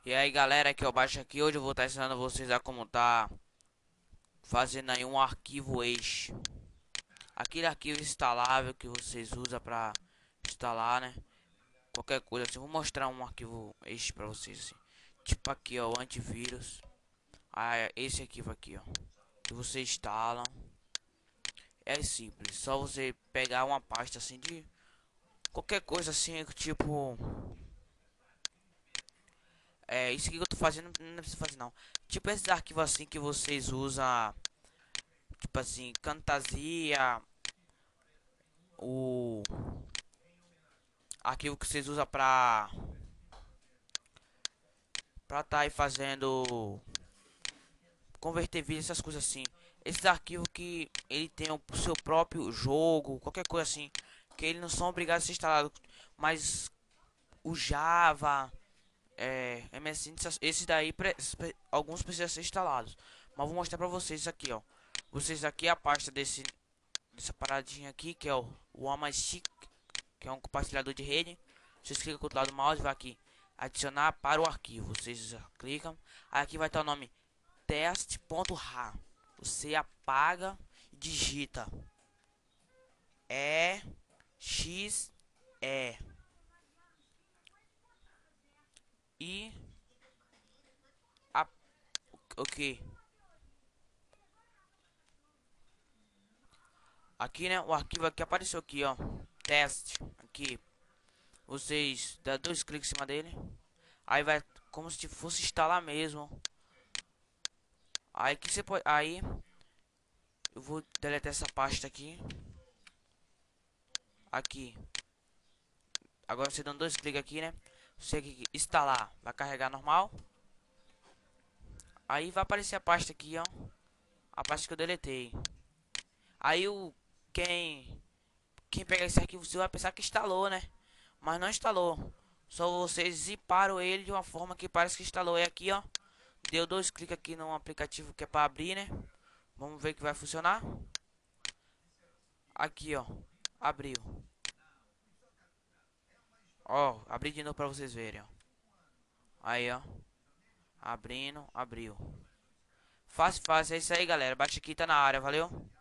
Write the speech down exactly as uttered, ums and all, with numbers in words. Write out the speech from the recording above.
E aí galera, aqui eu baixo aqui. Hoje eu vou estar ensinando vocês a como tá fazendo aí um arquivo exe. Aquele arquivo instalável que vocês usam para instalar, né? Qualquer coisa assim. Vou mostrar um arquivo exe para vocês assim. Tipo aqui ó, o antivírus. Ah, é esse arquivo aqui ó, que você instala. É simples, só você pegar uma pasta assim de qualquer coisa assim, tipo é isso aqui que eu tô fazendo, não precisa fazer não. Tipo esses arquivos assim que vocês usam. Tipo assim, Camtasia, o arquivo que vocês usam pra pra tá aí fazendo converter vídeo, essas coisas assim. Esses arquivos que ele tem o seu próprio jogo, qualquer coisa assim, que eles não são obrigados a ser instalados, mas o Java, é, M S N, essas- esses daí pre- pre- alguns precisam ser instalados. Mas vou mostrar pra vocês isso aqui, ó. Vocês aqui a pasta desse dessa paradinha aqui, que é o, o OneStick, que é um compartilhador de rede. Vocês clicam com o lado do mouse e vai aqui adicionar para o arquivo. Vocês clicam, aí aqui vai estar o nome teste.ra. Você apaga e digita E X E e a, ok. Aqui, né, o arquivo aqui apareceu aqui, ó. Teste aqui. Vocês dá dois cliques em cima dele. Aí vai como se fosse instalar mesmo. Aí que você pode, aí eu vou deletar essa pasta aqui. Aqui. Agora você dando dois cliques aqui, né? Você que instalar, vai carregar normal. Aí vai aparecer a pasta aqui, ó. A pasta que eu deletei. Aí o quem quem pegar esse arquivo você vai pensar que instalou, né? Mas não instalou. Só vocês ziparam ele de uma forma que parece que instalou. É aqui, ó. Deu dois cliques aqui no aplicativo que é para abrir, né? Vamos ver que vai funcionar. Aqui, ó. Abriu. Ó, abri de novo para vocês verem, ó. Aí, ó. Abrindo, abriu. Fácil, fácil. É isso aí, galera. Baixa aqui, tá na área. Valeu?